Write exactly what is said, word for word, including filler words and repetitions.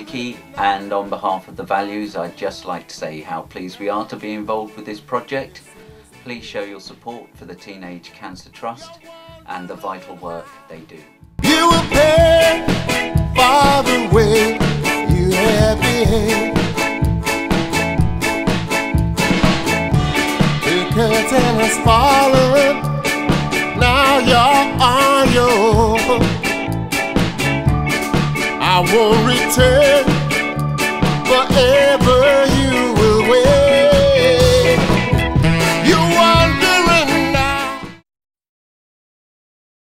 Mickey, and on behalf of the Values, I'd just like to say how pleased we are to be involved with this project. Please show your support for the Teenage Cancer Trust and the vital work they do. You will pay for the way you have behaved. The curtain has fallen, now you're on your own. I won't return whatever you